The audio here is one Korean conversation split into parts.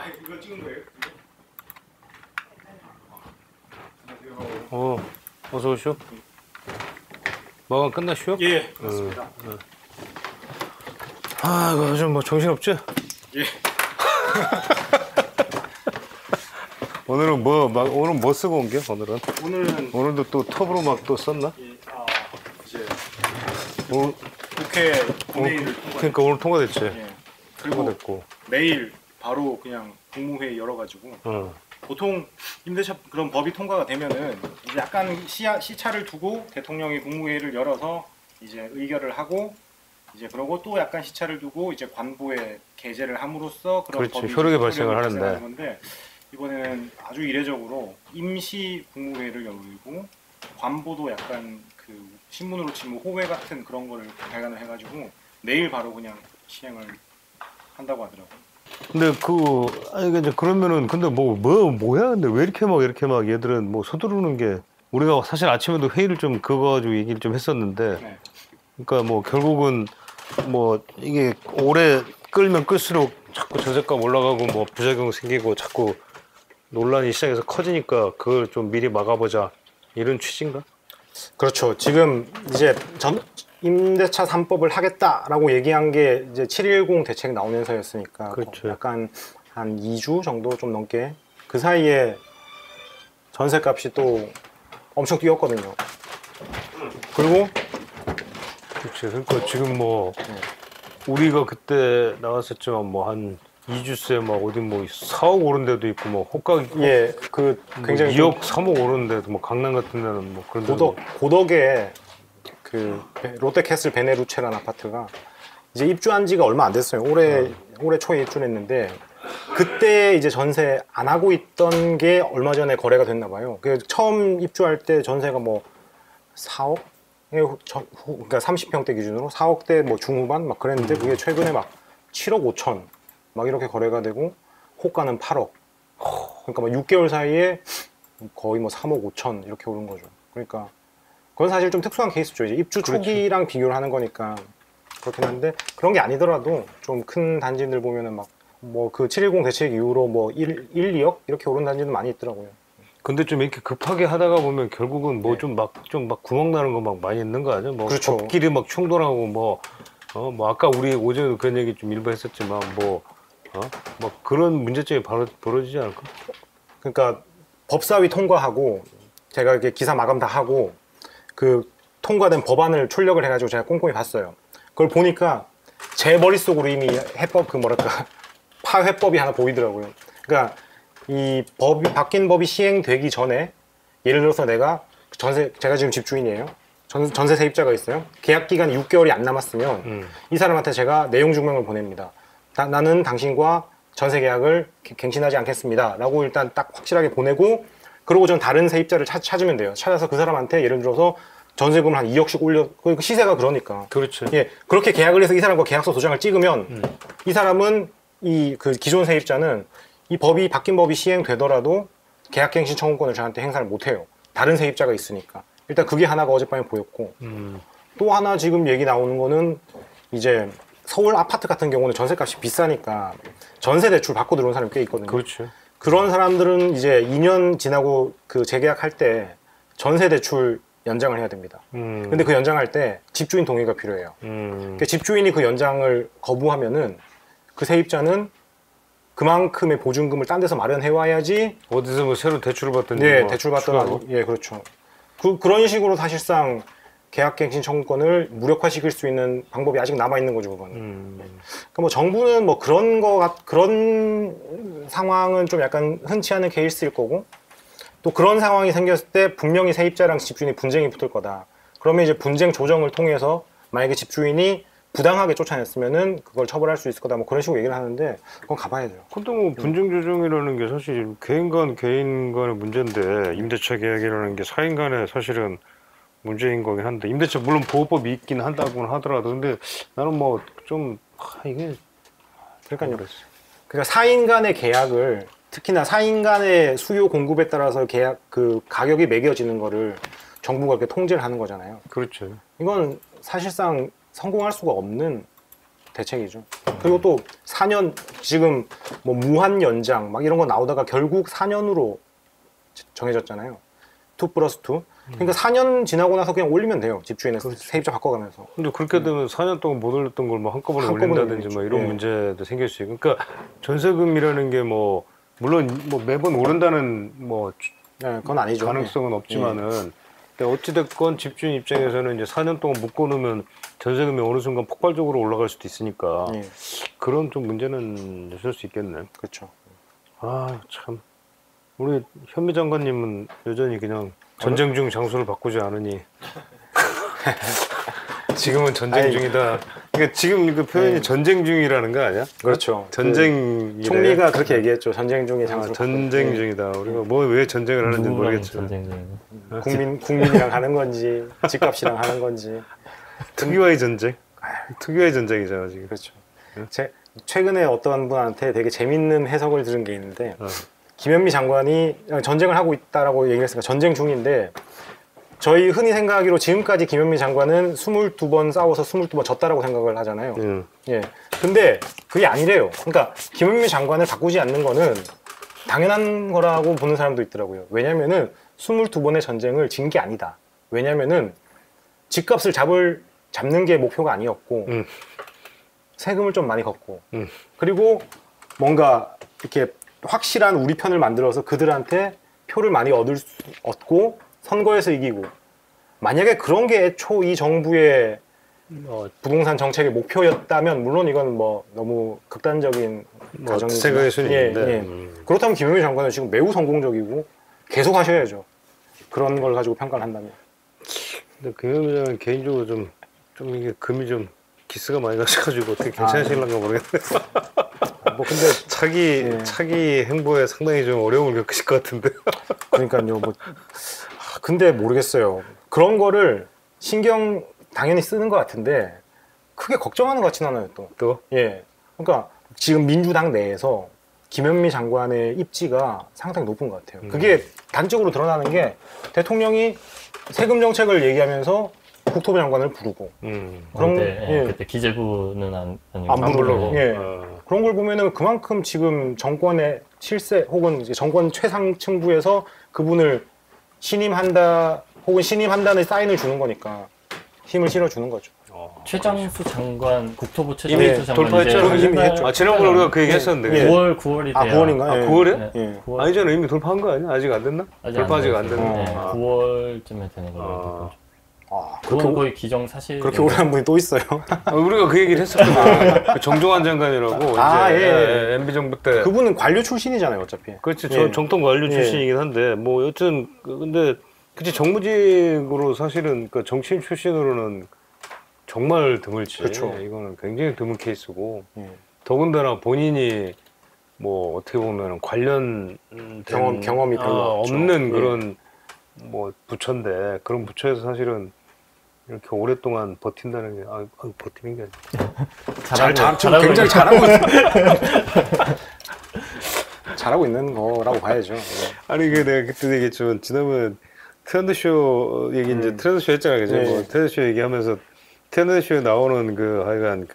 이거 찍은 거예요? 어서 오시오. 마감 끝났슈? 예, 맞습니다. 아, 이거 좀 뭐 정신없지? 예. 오늘은 오늘 뭐 쓰고 온 게? 오늘도 또 톱으로 막 또 썼나? 예, 이제 오늘, 국회 본회의를 그러니까 오늘 통과됐지. 예. 그리고 통과됐고. 내일 바로 그냥 국무회의 열어가지고 보통 임대차 그런 법이 통과가 되면은 이제 약간 시차를 두고 대통령이 국무회의를 열어서 이제 의결을 하고 이제 그러고 또 약간 시차를 두고 이제 관보에 게재를 함으로써 그런 그렇지, 법이 효력이 발생을 하는데. 발생하는 건데 이번에는 아주 이례적으로 임시 국무회의를 열고 관보도 약간 그 신문으로 치면 호회 같은 그런 거를 발간을 해가지고 내일 바로 그냥 시행을 한다고 하더라고요. 근데 아니 이제 그러면은 근데 뭐야? 근데 왜 이렇게 막 얘들은 뭐 서두르는 게 우리가 사실 아침에도 회의를 좀 그거 가지고 얘기를 좀 했었는데 네. 그러니까 뭐 결국은 뭐 이게 오래 끌면 끌수록 자꾸 전세값 올라가고 뭐 부작용 생기고 자꾸 논란이 시장에서 커지니까 그걸 좀 미리 막아보자 이런 취지인가? 그렇죠. 지금 이제 임대차 3법을 하겠다라고 얘기한 게 이제 710 대책 나오면서였으니까 그렇죠. 약간 한 2주 정도 좀 넘게 그 사이에 전세값이 또 엄청 뛰었거든요. 그리고 그렇지. 그러니까 지금 뭐 우리가 그때 나왔었지만 뭐 한 2주째 막 어디 뭐 4억 오른 데도 있고 뭐 호가 예, 그 뭐 굉장히 2억 3억 오른 데도 뭐 강남 같은 데는 뭐 그런 데도 고덕에 그 롯데캐슬 베네루체라는 아파트가 이제 입주한 지가 얼마 안 됐어요. 올해 초에 입주를 했는데 그때 이제 전세 안 하고 있던 게 얼마 전에 거래가 됐나 봐요. 그 처음 입주할 때 전세가 뭐 4억? 그러니까 30평대 기준으로 4억대 뭐 중후반 막 그랬는데 그게 최근에 막 7억 5천 막 이렇게 거래가 되고 호가는 8억. 그러니까 막 6개월 사이에 거의 뭐 3억 5천 이렇게 오른 거죠. 그러니까 그건 사실 좀 특수한 케이스죠. 이제 입주 초기랑 비교를 하는 거니까 그렇긴 한데 그런 게 아니더라도 좀 큰 단지들 보면은 막 뭐 그 710 대책 이후로 뭐 1, 2억 이렇게 오른 단지도 많이 있더라고요. 근데 좀 이렇게 급하게 하다가 보면 결국은 뭐 좀 막 구멍 나는 거 막 많이 있는 거 아니야? 뭐 그렇죠. 법끼리 막 충돌하고 뭐 아까 우리 오전에도 그런 얘기 좀 일부 했었지만 뭐 그런 문제점이 바로 벌어지지 않을까? 그러니까 법사위 통과하고 제가 이렇게 기사 마감 다 하고 그 통과된 법안을 출력을 해가지고 제가 꼼꼼히 봤어요. 그걸 보니까 제 머릿속으로 이미 해법 파회법이 하나 보이더라고요. 그러니까 이 바뀐 법이 시행되기 전에 예를 들어서 제가 지금 집주인이에요. 전세 세입자가 있어요. 계약 기간이 6개월이 안 남았으면 이 사람한테 제가 내용 증명을 보냅니다. 나는 당신과 전세 계약을 갱신하지 않겠습니다. 라고 일단 딱 확실하게 보내고 그러고 전 다른 세입자를 찾으면 돼요. 찾아서 그 사람한테 예를 들어서 전세금을 한 2억씩 그 시세가 그러니까. 그렇죠. 예, 그렇게 계약을 해서 이 사람과 계약서 도장을 찍으면 이 사람은 그 기존 세입자는 이 바뀐 법이 시행되더라도 계약갱신 청구권을 저한테 행사를 못 해요. 다른 세입자가 있으니까. 일단 그게 하나가 어젯밤에 보였고 또 하나 지금 얘기 나오는 거는 이제 서울 아파트 같은 경우는 전세값이 비싸니까 전세 대출 받고 들어온 사람이 꽤 있거든요. 그렇죠. 그런 사람들은 이제 2년 지나고 그 재계약할 때 전세 대출 연장을 해야 됩니다. 근데 그 연장할 때 집주인 동의가 필요해요. 그러니까 집주인이 그 연장을 거부하면은 그 세입자는 그만큼의 보증금을 딴 데서 마련해 와야지 어디서 뭐 새로 대출을 받든지 네, 뭐 대출 받던 추가로? 예, 그렇죠. 그런 식으로 사실상 계약갱신 청구권을 무력화시킬 수 있는 방법이 아직 남아 있는 거죠, 그거는. 그러니까 뭐 정부는 뭐 그런 상황은 좀 약간 흔치 않은 케이스일 거고 또 그런 상황이 생겼을 때 분명히 세입자랑 집주인이 분쟁이 붙을 거다. 그러면 이제 분쟁 조정을 통해서 만약에 집주인이 부당하게 쫓아냈으면은 그걸 처벌할 수 있을 거다. 뭐 그런 식으로 얘기를 하는데 그건 가봐야죠. 근데 뭐 분쟁 조정이라는 게 사실 개인 간의 문제인데 임대차 계약이라는 게 사인 간에 사실은 문제인 거긴 한데 임대차 물론 보호법이 있긴 한다고는 하더라도 근데 나는 뭐 좀 이게 그러니까요. 그러니까 사인 간의 계약을 특히나 사인 간의 수요 공급에 따라서 계약 그 가격이 매겨지는 거를 정부가 이렇게 통제를 하는 거잖아요. 그렇죠. 이건 사실상 성공할 수가 없는 대책이죠. 그리고 또 4년 지금 뭐 무한 연장 막 이런 거 나오다가 결국 4년으로 정해졌잖아요. 2+2. 그러니까 4년 지나고 나서 그냥 올리면 돼요. 집주인에서 세입자 바꿔가면서. 근데 그렇게 되면 4년 동안 못 올렸던 걸 뭐 한꺼번에 한꺼번에 올린다든지 뭐 올리죠. 이런 예. 문제도 생길 수 있고. 그러니까 전세금이라는 게 뭐 물론 뭐 매번 오른다는 뭐 네, 그건 아니죠. 가능성은 없지만은 근데 어찌됐건 집주인 입장에서는 이제 4년 동안 묶어놓으면 전세금이 어느 순간 폭발적으로 올라갈 수도 있으니까 예. 그런 좀 문제는 있을 수 있겠네. 그렇죠. 아 참 우리 현미 장관님은 여전히 그냥 전쟁 중 장소를 바꾸지 않으니 지금은 전쟁 아니, 중이다. 그러니까 지금 그 표현이 네. 전쟁 중이라는 거 아니야? 그렇죠. 전쟁 총리가 그렇게 얘기했죠. 전쟁 중에 장소. 전쟁 중이다. 우리가 뭐 왜 전쟁을 하는지 누구랑 모르겠지만 전쟁 중이고. 국민이랑 하는 건지 집값이랑 하는 건지. 특유의 전쟁. 특유의 전쟁이잖아 지금. 그렇죠. 최근에 어떤 분한테 되게 재밌는 해석을 들은 게 있는데 김현미 장관이 전쟁을 하고 있다라고 얘기를 했으니까 전쟁 중인데 저희 흔히 생각하기로 지금까지 김현미 장관은 22번 싸워서 22번 졌다라고 생각을 하잖아요. 예. 근데 그게 아니래요. 그러니까 김현미 장관을 바꾸지 않는 거는 당연한 거라고 보는 사람도 있더라고요. 왜냐면은 22번의 전쟁을 진 게 아니다. 왜냐면은 집값을 잡는 게 목표가 아니었고 세금을 좀 많이 걷고 그리고 뭔가 이렇게 확실한 우리 편을 만들어서 그들한테 표를 많이 얻고 선거에서 이기고 만약에 그런 게 애초 이 정부의 부동산 정책의 목표였다면 물론 이건 뭐 너무 극단적인 가정이지만 생각의 순위인데 예. 그렇다면 김현미 장관은 지금 매우 성공적이고 계속 하셔야죠. 그런 걸 가지고 평가를 한다면. 근데 김현미 장관 개인적으로 좀 이게 금이 좀 기스가 많이 나셔가지고 어떻게 괜찮으실런가 모르겠네. 뭐 근데 차기 행보에 상당히 좀 어려움을 겪으실 것 같은데. 그러니까요. 뭐 근데 모르겠어요. 그런 거를 신경 당연히 쓰는 것 같은데 크게 걱정하는 것 같진 않아요. 또? 예. 그러니까 지금 민주당 내에서 김현미 장관의 입지가 상당히 높은 것 같아요. 그게 단적으로 드러나는 게 대통령이 세금 정책을 얘기하면서 국토부 장관을 부르고 그런 그때 기재부는 아니고 안 부르고 예. 어. 그런 걸 보면은 그만큼 지금 정권의 실세 혹은 이제 정권 최상층부에서 그분을 신임한다 혹은 신임한다는 사인을 주는 거니까 힘을 실어주는 거죠. 최장수 장관 국토부 이미 최장수 장관 돌파했죠? 이미 했죠. 지난번에 우리가 그 얘기했었는데. 예. 9월이 돼야 9월인가? 아, 예. 9월에? 네, 예. 9월. 아니잖아. 이미 돌파한 거 아니야? 아직 안 됐나? 돌파 아직 안 됐나? 네, 아. 9월쯤에 되는 걸로 알고 있거든요. 아, 그건 거의 기정사실. 그렇게 오래 한 분이 또 있어요. 우리가 그 얘기를 했었거든. 그 정종환 장관이라고. 아, 이제 예. MB 정부 때. 그분은 관료 출신이잖아요, 어차피. 그렇지. 예. 정통 관료 예. 출신이긴 한데, 뭐, 여튼, 근데, 그치, 정무직으로 사실은, 그 정치인 출신으로는 정말 드물지. 그렇죠. 이거는 굉장히 드문 케이스고, 예. 더군다나 본인이 뭐, 어떻게 보면 관련 경험이 별로 없죠. 없는 예. 그런 뭐, 부처인데, 그런 부처에서 사실은 이렇게 오랫동안 버틴다는 게, 버티는 게 아니라. 지금 굉장히 잘하고 잘하고 있는 거라고 봐야죠. 예. 아니 그 내가 그때 얘기했지만 지난번에 트렌드쇼 얘기 이제 트렌드쇼 했잖아 그죠? 네. 뭐 트렌드쇼 얘기하면서 트렌드쇼에 나오는 그 하여간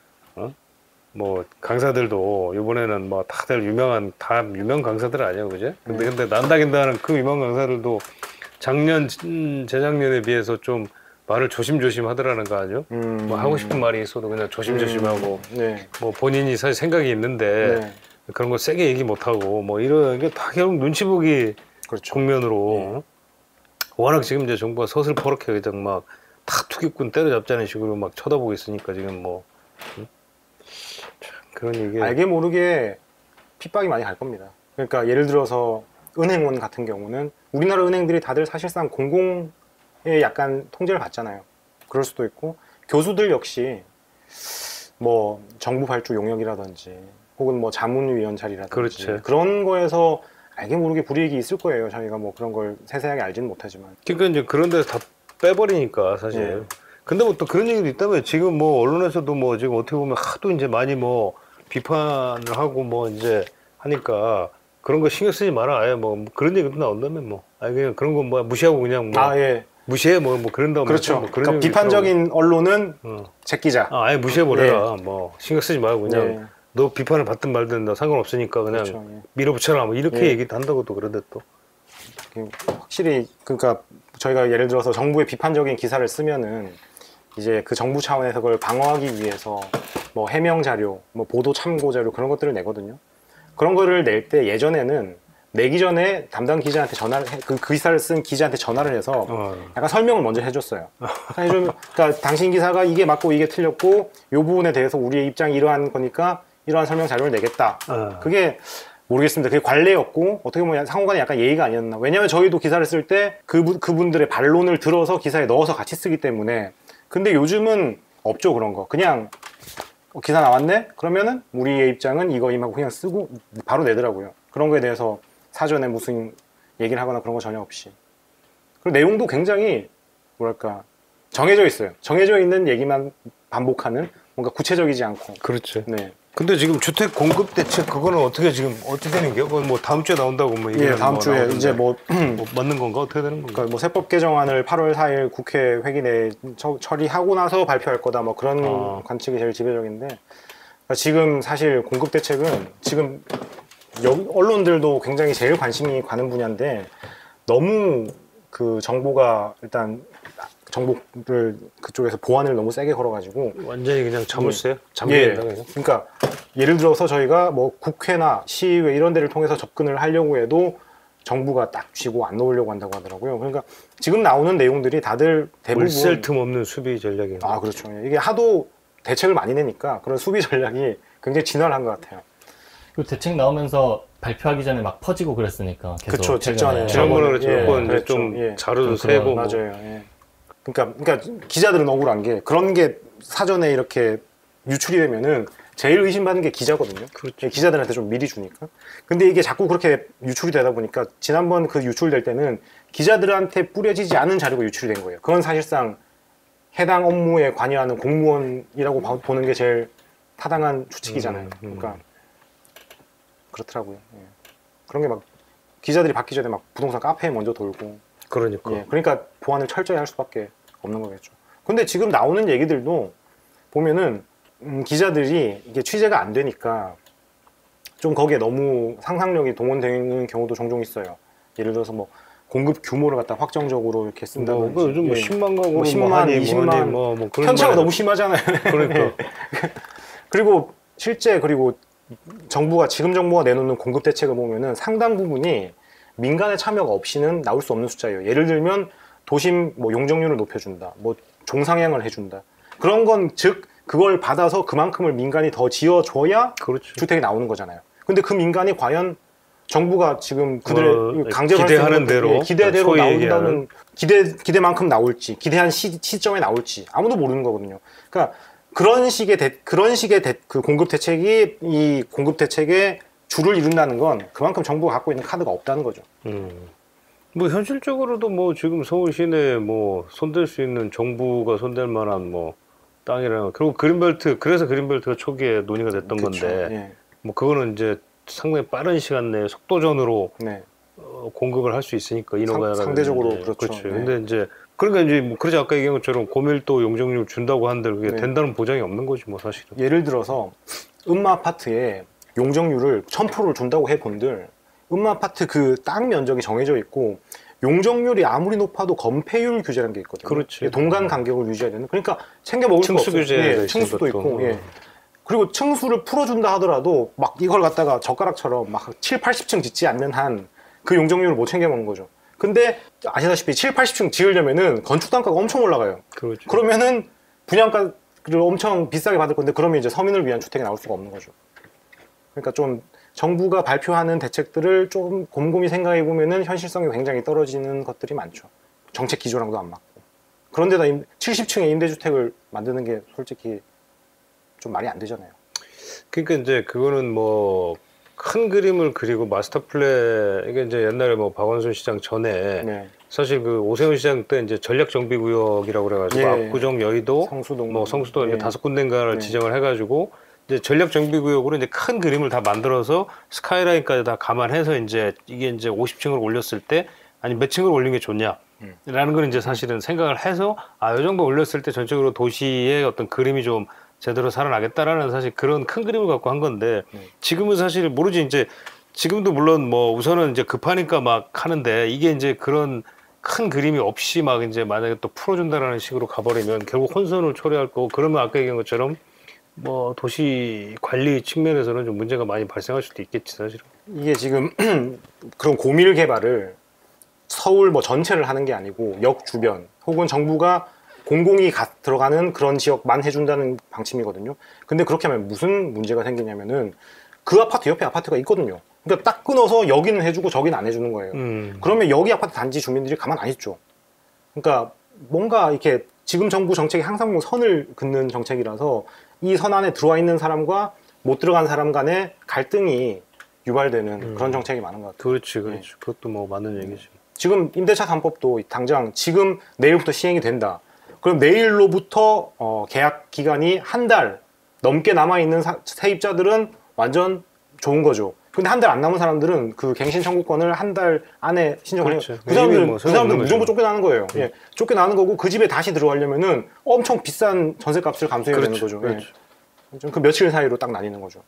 뭐 강사들도 이번에는 뭐 다들 다 유명 강사들 아니야 그죠? 근데 난다긴다는 그 유명 강사들도 작년 재작년에 비해서 좀 말을 조심조심 하더라는 거 아니요? 뭐 하고 싶은 말이 있어도 그냥 조심조심하고 네. 뭐 본인이 사실 생각이 있는데 네. 그런 거 세게 얘기 못하고 뭐 이런 게 다 결국 눈치 보기 그렇죠. 국면으로 워낙 지금 이제 정부가 서슬퍼렇게 그냥 막 다 투기꾼 때려잡자는 식으로 막 쳐다보고 있으니까 지금 뭐 참 그런 얘기 알게 모르게 핍박이 많이 갈 겁니다. 그러니까 예를 들어서 은행원 같은 경우는 우리나라 은행들이 다들 사실상 공공의 약간 통제를 받잖아요. 그럴 수도 있고 교수들 역시 뭐 정부 발주 용역이라든지 혹은 뭐 자문위원 자리라든지 그렇지. 그런 거에서 알게 모르게 불이익이 있을 거예요. 저희가 뭐 그런 걸 세세하게 알지는 못하지만. 그러니까 이제 그런 데서 다 빼버리니까 사실. 예. 근데 뭐 또 그런 얘기도 있다면 지금 뭐 언론에서도 뭐 지금 어떻게 보면 하도 이제 많이 뭐 비판을 하고 뭐 이제 하니까 그런 거 신경 쓰지 마라. 아예 뭐 그런 얘기도 나온다면 뭐. 아니 그냥 그런 거 뭐 무시하고 그냥 뭐. 아 예. 무시해 뭐 그런다고 그렇죠. 뭐 그런 그러니까 얘기 비판적인 언론은 있더라고. 제 기자. 아예 무시해버려라. 뭐 신경 쓰지 말고 그냥 예. 너 비판을 받든 말든 나 상관없으니까 그냥 그렇죠. 예. 밀어붙여라 뭐 이렇게 예. 얘기도 한다고 또 그런데 또. 확실히 그러니까 저희가 예를 들어서 정부의 비판적인 기사를 쓰면은 이제 그 정부 차원에서 그걸 방어하기 위해서 뭐 해명 자료, 뭐 보도 참고 자료 그런 것들을 내거든요. 그런 거를 낼 때 예전에는 내기 전에 담당 기자한테 전화를 그 기사를 쓴 기자한테 전화를 해서 약간 설명을 먼저 해줬어요. 그러니까 당신 기사가 이게 맞고 이게 틀렸고 이 부분에 대해서 우리의 입장이 이러한 거니까 이러한 설명 자료를 내겠다. 그게 모르겠습니다. 그게 관례였고 어떻게 보면 상호간에 약간 예의가 아니었나. 왜냐하면 저희도 기사를 쓸 때 그분들의 반론을 들어서 기사에 넣어서 같이 쓰기 때문에. 근데 요즘은 없죠 그런 거. 그냥 기사 나왔네? 그러면은 우리의 입장은 이거임하고 그냥 쓰고 바로 내더라고요. 그런 거에 대해서 사전에 무슨 얘기를 하거나 그런 거 전혀 없이. 그리고 내용도 굉장히 뭐랄까 정해져 있어요. 정해져 있는 얘기만 반복하는 뭔가 구체적이지 않고. 그렇지. 네. 근데 지금 주택 공급 대책 그거는 어떻게 지금 어떻게 되는 게요? 그건 뭐 다음 주에 나온다고 뭐 예, 다음 뭐 주에 나오는데 이제 뭐 맞는 건가 어떻게 되는 건가? 그러니까 뭐 세법 개정안을 8월 4일 국회 회기 내에 처리하고 나서 발표할 거다 뭐 그런 관측이 제일 지배적인데 그러니까 지금 사실 공급 대책은 지금 언론들도 굉장히 제일 관심이 가는 분야인데 너무 그 정부가 일단 정보를 그쪽에서 보안을 너무 세게 걸어가지고 완전히 그냥 자물쇠? 예. 잠겨있다 그냥. 그러니까 예를 들어서 저희가 뭐 국회나 시의회 이런 데를 통해서 접근을 하려고 해도 정부가 딱 쥐고 안 놓으려고 한다고 하더라고요. 그러니까 지금 나오는 내용들이 다들 대부분 물샐 틈 없는 수비 전략이에요. 아 그렇죠. 이게 하도 대책을 많이 내니까 그런 수비 전략이 굉장히 진화한 것 같아요. 그 대책 나오면서 발표하기 전에 막 퍼지고 그랬으니까 계속 그쵸, 직전에. 지난번에 그랬죠. 예, 몇번 이제 그랬죠. 좀 예. 자료도 좀 세고 뭐. 맞아요. 예. 그러니까 기자들은 억울한 게 그런 게 사전에 이렇게 유출이 되면은 제일 의심받는 게 기자거든요. 그렇죠. 기자들한테 좀 미리 주니까. 근데 이게 자꾸 그렇게 유출이 되다 보니까 지난번 그 유출될 때는 기자들한테 뿌려지지 않은 자료가 유출이 된 거예요. 그건 사실상 해당 업무에 관여하는 공무원이라고 보는 게 제일 타당한 추측이잖아요. 그러니까 그렇더라고요. 예. 그런 게 막 기자들이 받기 전에 막 부동산 카페에 먼저 돌고. 그러니까. 예. 그러니까 보안을 철저히 할 수밖에 없는 거겠죠. 근데 지금 나오는 얘기들도 보면은 기자들이 이게 취재가 안 되니까 좀 거기에 너무 상상력이 동원되는 경우도 종종 있어요. 예를 들어서 뭐 공급 규모를 갖다 확정적으로 이렇게 쓴다든지. 뭐 요즘 뭐 예. 10만 가구, 뭐 10만, 20만 뭐 그런 편차가 말이- 너무 심하잖아요. 그러니까. 그리고 실제 그리고 정부가 지금 정부가 내놓는 공급 대책을 보면은 상당 부분이 민간의 참여가 없이는 나올 수 없는 숫자예요. 예를 들면 도심 뭐 용적률을 높여준다, 뭐 종상향을 해준다. 그런 건 즉 그걸 받아서 그만큼을 민간이 더 지어줘야 그렇죠. 주택이 나오는 거잖아요. 근데 그 민간이 과연 정부가 지금 그들의 뭐, 강제로 할 수 기대하는 있는 대로, 기대대로 소위 나온다는 기대만큼 나올지 기대한 시점에 나올지 아무도 모르는 거거든요. 그러니까 그런 식의 그 공급 대책이 이 공급 대책의 주를 이룬다는 건 그만큼 정부가 갖고 있는 카드가 없다는 거죠. 뭐 현실적으로도 뭐 지금 서울 시내에 뭐 손댈 수 있는 정부가 손댈 만한 뭐 땅이랑 그리고 그린벨트 그래서 그린벨트가 초기에 논의가 됐던 그쵸. 건데 예. 뭐 그거는 이제 상당히 빠른 시간 내에 속도전으로 네. 공급을 할 수 있으니까 인허가라든지 상대적으로 그렇죠. 그렇죠. 네. 근데 이제 그러니까 이제 뭐 그러지 아까 얘기한 것처럼 고밀도 용적률 준다고 한들 그게 네. 된다는 보장이 없는 거지 뭐 사실은. 예를 들어서 음마 아파트에 용적률을 1000%를 준다고 해본들 음마 아파트 그 땅 면적이 정해져 있고 용적률이 아무리 높아도 건폐율 규제라는 게 있거든요. 그렇지. 동간 간격을 유지해야 되는. 그러니까 챙겨 먹을 수가 층수 없어요. 규제가 예, 있는 층수도 것도. 있고. 예. 그리고 층수를 풀어준다 하더라도 막 이걸 갖다가 젓가락처럼 막 7, 80층 짓지 않는 한 그 용적률을 못 챙겨 먹는 거죠. 근데 아시다시피 7, 80층 지으려면은 건축 단가가 엄청 올라가요. 그렇죠. 그러면은 분양가를 엄청 비싸게 받을 건데 그러면 이제 서민을 위한 주택이 나올 수가 없는 거죠. 그러니까 좀 정부가 발표하는 대책들을 좀 곰곰이 생각해 보면은 현실성이 굉장히 떨어지는 것들이 많죠. 정책 기조랑도 안 맞고. 그런데다 70층의 임대주택을 만드는 게 솔직히 좀 말이 안 되잖아요. 그러니까 이제 그거는 뭐 큰 그림을 그리고 마스터 플랜 이게 이제 옛날에 뭐 박원순 시장 전에 네. 사실 그 오세훈 시장 때 이제 전략 정비 구역이라고 그래가지고 예. 압구정, 여의도, 성수동, 뭐 성수도 예. 이제 5군데인가를 네. 지정을 해가지고 이제 전략 정비 구역으로 이제 큰 그림을 다 만들어서 스카이라인까지 다 감안해서 이제 이게 이제 50층을 올렸을 때 아니 몇 층을 올리는 게 좋냐 라는 걸 이제 사실은 생각을 해서 이 정도 올렸을 때 전적으로 도시의 어떤 그림이 좀 제대로 살아나겠다라는 사실 그런 큰 그림을 갖고 한 건데 지금은 사실 모르지 이제 지금도 물론 뭐 우선은 이제 급하니까 막 하는데 이게 이제 그런 큰 그림이 없이 막 이제 만약에 또 풀어준다라는 식으로 가버리면 결국 혼선을 초래할 거고 그러면 아까 얘기한 것처럼 뭐 도시 관리 측면에서는 좀 문제가 많이 발생할 수도 있겠지 사실은. 이게 지금 그런 고밀 개발을 서울 뭐 전체를 하는 게 아니고 역 주변 혹은 정부가 공공이 들어가는 그런 지역만 해준다는 방침이거든요. 근데 그렇게 하면 무슨 문제가 생기냐면은 그 아파트 옆에 아파트가 있거든요. 그러니까 딱 끊어서 여기는 해주고 저기는 안 해주는 거예요. 그러면 여기 아파트 단지 주민들이 가만 안 있죠. 그러니까 뭔가 이렇게 지금 정부 정책이 항상 뭐 선을 긋는 정책이라서 이 선 안에 들어와 있는 사람과 못 들어간 사람 간의 갈등이 유발되는 그런 정책이 많은 것 같아요. 그렇지, 그렇지. 그것도 뭐 맞는 얘기지. 지금 임대차 3법도 당장 지금 내일부터 시행이 된다. 그럼 내일로부터 계약 기간이 한 달 넘게 남아있는 세입자들은 완전 좋은 거죠. 근데 한 달 안 남은 사람들은 그 갱신 청구권을 한 달 안에 신청을 해요. 그렇죠. 그 사람들은, 뭐 그 사람들은 무조건 거죠. 쫓겨나는 거예요. 예. 쫓겨나는 거고 그 집에 다시 들어가려면은 엄청 비싼 전세값을 감수해야 되는 거죠. 그렇죠. 예. 좀 그 며칠 사이로 딱 나뉘는 거죠.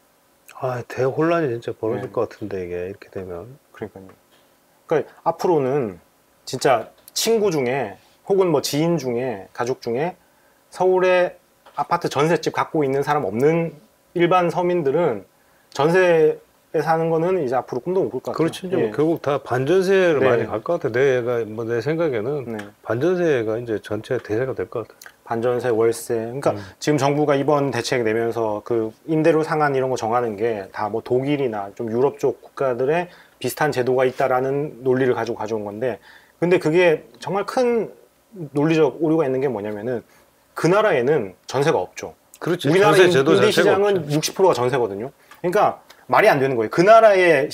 대혼란이 진짜 벌어질 네. 것 같은데 이게 이렇게 되면. 그러니까요. 그러니까 앞으로는 진짜 친구 중에 혹은 뭐 지인 중에 가족 중에 서울에 아파트 전셋집 갖고 있는 사람 없는 일반 서민들은 전세에 사는 거는 이제 앞으로 꿈도 못 꿀 것 같아요. 그렇지 이제 뭐 예. 결국 다 반전세를 네. 많이 갈 것 같아. 내 생각에는 네. 반전세가 이제 전체 대세가 될 것 같아. 반전세, 월세. 그러니까 지금 정부가 이번 대책 내면서 그 임대료 상한 이런 거 정하는 게 다 뭐 독일이나 좀 유럽 쪽 국가들의 비슷한 제도가 있다라는 논리를 가지고 가져온 건데, 근데 그게 정말 큰 논리적 오류가 있는 게 뭐냐면은 그 나라에는 전세가 없죠. 그렇지. 우리나라 전세 제도 임대 자체가 시장은 없죠. 60%가 전세거든요. 그러니까 말이 안 되는 거예요. 그 나라의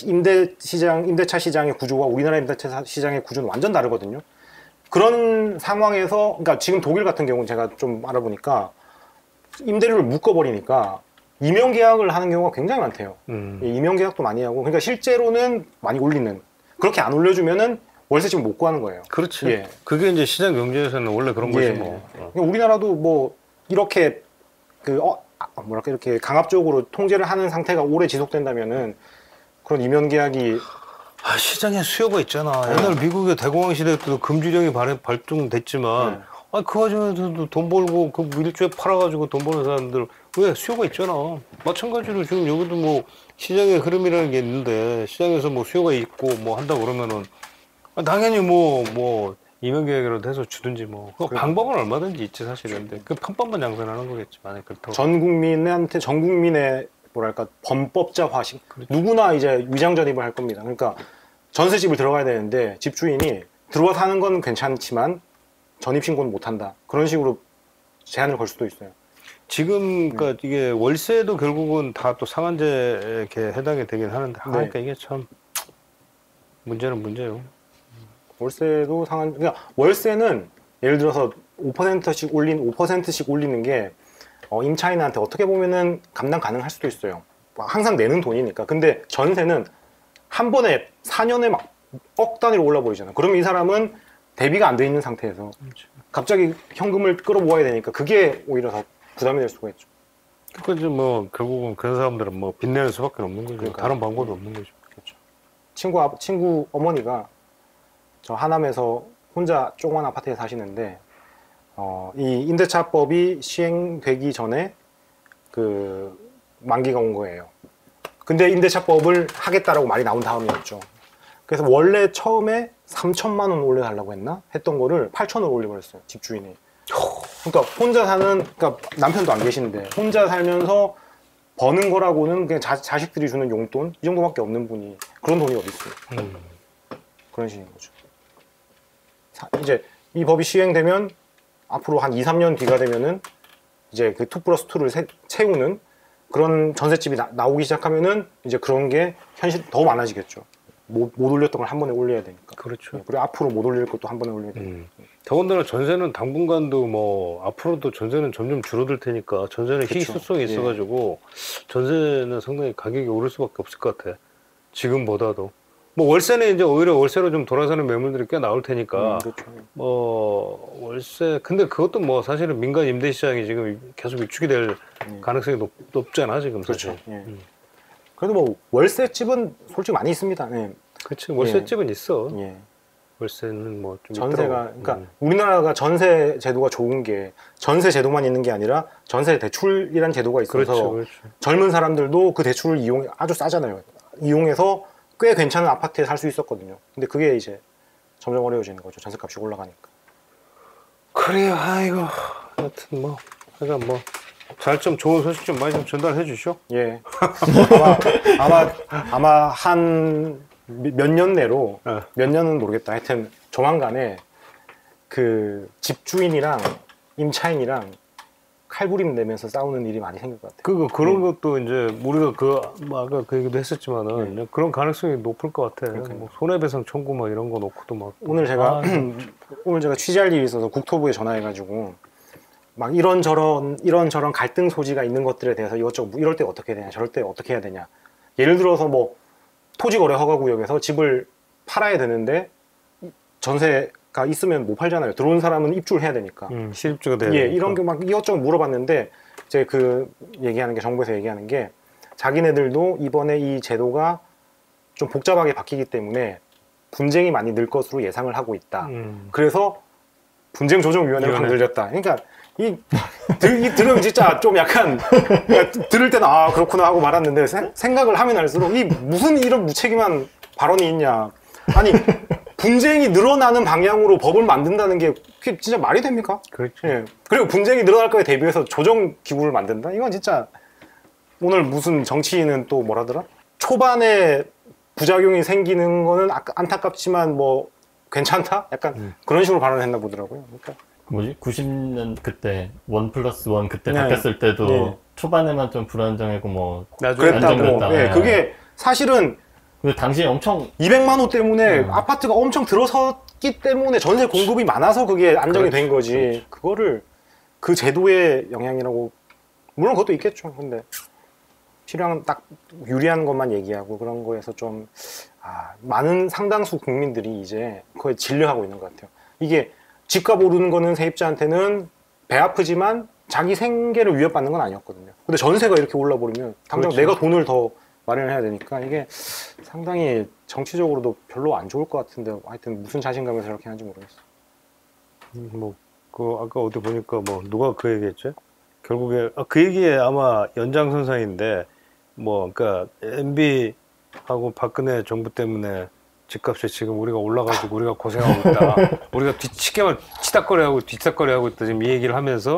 임대차 시장의 구조와 우리나라 임대차 시장의 구조는 완전 다르거든요. 그런 상황에서, 그러니까 지금 독일 같은 경우는 제가 좀 알아보니까 임대료를 묶어버리니까 임용 계약을 하는 경우가 굉장히 많대요. 임용 계약도 많이 하고, 그러니까 실제로는 많이 올리는. 그렇게 안 올려주면은 월세 지금 못 구하는 거예요. 그렇지. 예. 그게 이제 시장 경제에서는 원래 그런 거지 예. 뭐. 그러니까 우리나라도 뭐 이렇게 뭐랄까 이렇게 강압적으로 통제를 하는 상태가 오래 지속된다면은 그런 임용 계약이 시장에 수요가 있잖아. 옛날 미국의 대공황 시대 때도 금주령이 발동됐지만, 그 과정에서도 돈 벌고, 그 일주에 팔아가지고 돈 버는 사람들, 왜? 수요가 있잖아. 마찬가지로 지금 여기도 뭐, 시장의 흐름이라는 게 있는데, 시장에서 뭐 수요가 있고, 뭐 한다 그러면은, 당연히 임용계획이라도 해서 주든지 뭐. 그 방법은 얼마든지 있지, 사실은. 근데 그 편법만 양산하는 거겠지, 만약 그렇다고. 전 국민의 뭐랄까 범법자화식. 누구나 이제 위장 전입을 할 겁니다. 그러니까 전세집을 들어가야 되는데 집주인이 들어와 사는 건 괜찮지만 전입 신고는 못 한다. 그런 식으로 제한을 걸 수도 있어요. 지금, 그러니까 이게 월세도 결국은 다 또 상한제에 해당이 되긴 하는데, 그러니까 이게 참, 문제는 문제요. 월세도 그러니까 월세는 예를 들어서 5%씩 올리는 게 임차인한테 어떻게 보면은 감당 가능할 수도 있어요. 항상 내는 돈이니까. 근데 전세는 한 번에 4년에 막 억 단위로 올라 버리잖아. 그러면 이 사람은 대비가 안 돼 있는 상태에서 갑자기 현금을 끌어모아야 되니까 그게 오히려 더 부담이 될 수가 있죠. 그러니까 이제 뭐 결국은 그런 사람들은 뭐 빚내는 수밖에 없는 거죠. 그러니까요. 다른 방법이 없는 거죠. 그렇죠. 친구 어머니가 저 하남에서 혼자 조그만 아파트에 사시는데 이 임대차법이 시행되기 전에 그 만기가 온 거예요. 근데 임대차법을 하겠다라고 말이 나온 다음이었죠. 그래서 원래 처음에 3천만 원 올려달라고 했던 거를 8천을 올려버렸어요, 집주인이. 그러니까 그러니까 남편도 안 계신데 혼자 살면서 버는 거라고는 그냥 자식들이 주는 용돈 이 정도밖에 없는 분이 그런 돈이 어디 있어요? 그런 식인 거죠. 이제 이 법이 시행되면 앞으로 한 2, 3년 뒤가 되면은 이제 그 2+2를 채우는 그런 전셋집이 나오기 시작하면은 이제 그런 게 현실 더 많아지겠죠. 못 올렸던 걸 한 번에 올려야 되니까. 그렇죠. 그리고 앞으로 못 올릴 것도 한 번에 올려야 되니까. 더군다나 전세는 당분간도 뭐 앞으로도 전세는 점점 줄어들 테니까 전세는 희소성이 있어가지고 전세는 상당히 가격이 오를 수밖에 없을 것 같아. 지금보다도. 뭐 월세는 이제 오히려 월세로 좀 돌아서는 매물들이 꽤 나올 테니까 그렇죠. 뭐 월세 근데 그것도 뭐 사실은 민간 임대 시장이 지금 계속 위축이 될 가능성이 높잖아 지금 그렇죠. 사실. 예. 그래도 뭐 월세집은 솔직히 많이 있습니다. 예. 그렇지 월세집은 있어. 예. 월세는 뭐 좀 전세가 그러니까 우리나라가 전세 제도가 좋은 게 전세 제도만 있는 게 아니라 전세 대출이란 제도가 있어서 그렇죠, 그렇죠. 젊은 사람들도 그 대출을 이용 아주 싸잖아요. 이용해서 꽤 괜찮은 아파트에 살 수 있었거든요. 근데 그게 이제 점점 어려워지는 거죠. 전세값이 올라가니까. 그래요. 아이고 하여튼 뭐 하여간 뭐 잘 좀 좋은 소식 좀 많이 좀 전달해 주시오. 예. 아마 한 몇 년 내로 몇 년은 모르겠다. 하여튼 조만간에 그 집주인이랑 임차인이랑 칼부림 내면서 싸우는 일이 많이 생길 것 같아요. 그런 것도 이제 우리가 뭐 아까 그 얘기도 했었지만은 그런 가능성이 높을 것 같아. 뭐 손해배상 청구 뭐 이런 거 놓고도 막 오늘 제가 오늘 제가 취재할 일이 있어서 국토부에 전화해가지고 막 이런저런 갈등 소지가 있는 것들에 대해서 이것저것 이럴 때 어떻게 해야 되냐 저럴 때 어떻게 해야 되냐. 예를 들어서 뭐 토지거래 허가구역에서 집을 팔아야 되는데 전세가 있으면 못 팔잖아요. 들어온 사람은 입주를 해야 되니까. 실입주가 돼야 예, 되니까. 이런 게 막 이것저것 물어봤는데 이제 그 얘기하는 게 정부에서 얘기하는 게 자기네들도 이번에 이 제도가 좀 복잡하게 바뀌기 때문에 분쟁이 많이 늘 것으로 예상을 하고 있다. 그래서 분쟁조정위원회를 만들었다. 그러니까 들으면 진짜 좀 약간 들을 때는 아 그렇구나 하고 말았는데 생각을 하면 할수록 이 무슨 이런 무책임한 발언이 있냐. 아니 분쟁이 늘어나는 방향으로 법을 만든다는 게 그게 진짜 말이 됩니까? 그렇죠. 예. 그리고 분쟁이 늘어날 거에 대비해서 조정기구를 만든다? 이건 진짜 오늘 무슨 정치인은 또 뭐라더라? 초반에 부작용이 생기는 거는 안타깝지만 뭐 괜찮다? 약간 그런 식으로 발언했나 보더라고요. 그러니까 뭐지? 90년 그때 1+1 그때 네. 바뀌었을 때도 네. 초반에만 좀 불안정하고 뭐 나중에 그랬다고. 안정됐다. 예, 그게 사실은 그 당시에 엄청 200만 호 때문에 아파트가 엄청 들어섰기 때문에 전세 공급이 많아서 그게 안정이 된 거지. 그거를 그 제도의 영향이라고 물론 그것도 있겠죠. 근데 필요한 딱 유리한 것만 얘기하고 그런 거에서 좀 많은 상당수 국민들이 이제 그거에 질려하고 있는 것 같아요. 이게 집값 오르는 거는 세입자한테는 배 아프지만 자기 생계를 위협받는 건 아니었거든요. 근데 전세가 이렇게 올라버리면 당장 그렇죠. 내가 돈을 더 마련해야 되니까 이게 상당히 정치적으로도 별로 안 좋을 것 같은데 하여튼 무슨 자신감에서 이렇게 하는지 모르겠어요. 뭐 그 아까 어디 보니까 뭐 누가 그 얘기했죠? 결국에 그 얘기에 아마 연장선상인데 뭐 그러니까 MB하고 박근혜 정부 때문에 집값이 지금 우리가 올라가지고 우리가 고생하고 있다. 우리가 치닥거리하고 뒷닥거리하고 있다. 지금 이 얘기를 하면서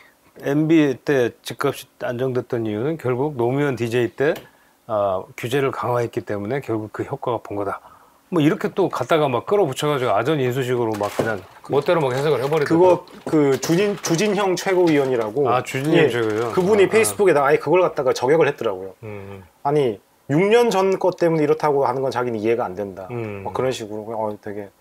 MB 때 집값이 안정됐던 이유는 결국 노무현 DJ 때 규제를 강화했기 때문에 결국 그 효과가 본 거다. 뭐 이렇게 또 갖다가 막 끌어붙여가지고 아전 인수식으로 막 그냥 멋대로 막 해석을 해버리더라고. 그거 그 주진형 최고위원이라고 주진형 최고위원. 그분이 페이스북에다가 아예 그걸 갖다가 저격을 했더라고요. 아니 6년 전 것 때문에 이렇다고 하는 건 자기는 이해가 안 된다. 막 그런 식으로 되게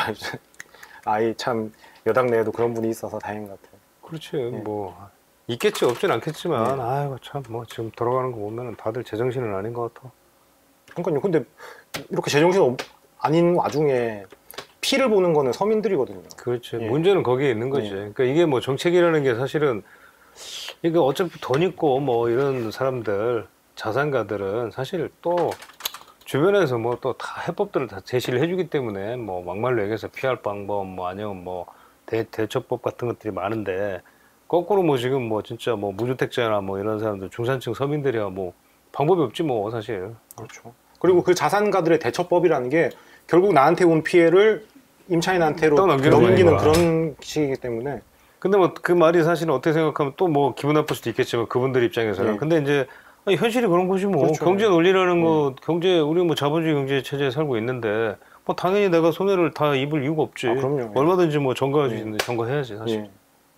아이 참 여당 내에도 그런 분이 있어서 다행인 것 같아요. 그렇지. 뭐 있겠지 없진 않겠지만 아이고 참 뭐 지금 돌아가는 거 보면은 다들 제정신은 아닌 것 같아. 그러니까요. 근데 이렇게 제정신 아닌 와중에 피를 보는 거는 서민들이거든요. 그렇지. 문제는 거기에 있는 거지. 그러니까 이게 뭐 정책이라는 게 사실은 이게 어차피 돈 있고 뭐 이런 사람들 자산가들은 사실 또 주변에서 뭐 또 다 해법들을 다 제시를 해주기 때문에 뭐 막말로 얘기해서 피할 방법 뭐 아니면 뭐 대처법 같은 것들이 많은데 거꾸로 뭐 지금 뭐 진짜 뭐 무주택자나 뭐 이런 사람들 중산층 서민들이야 뭐 방법이 없지 뭐 사실. 그렇죠. 그리고 그 자산가들의 대처법이라는 게 결국 나한테 온 피해를 임차인한테로 넘기는 그런 식이기 때문에. 근데 뭐 그 말이 사실은 어떻게 생각하면 또 뭐 기분 나쁠 수도 있겠지만 그분들 입장에서는. 근데 이제 현실이 그런 거지 뭐. 그렇죠. 경제 논리라는 거 우리 뭐 자본주의 경제 체제에 살고 있는데 뭐 당연히 내가 손해를 다 입을 이유가 없지. 그럼요. 얼마든지 뭐 전가할 수 있는데 전가해야지 사실.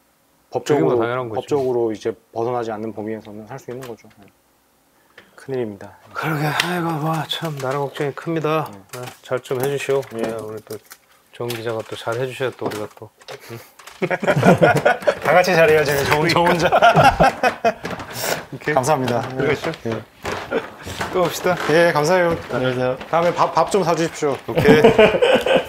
법적으로 이제 벗어나지 않는 범위에서는 할 수 있는 거죠. 큰일입니다. 그러게 아이고 참 나라 걱정이 큽니다. 잘 좀 해주시오. 우리 또 정 기자가 또 잘 해주셔야 또 우리가 또 다 같이 잘해야지. 저 혼자. 감사합니다. 그렇죠. 또 봅시다. 예, 감사해요. 안녕히 계세요. 다음에 밥 좀 사주십시오. 오케이.